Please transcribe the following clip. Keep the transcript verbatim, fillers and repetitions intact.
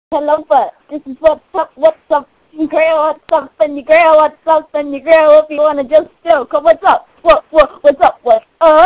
Hello, but this is what's up, what's up, girl, what's up, and your girl, what's up, and your girl, if you wanna just still, come, what's up, what, what, what's up, what's up?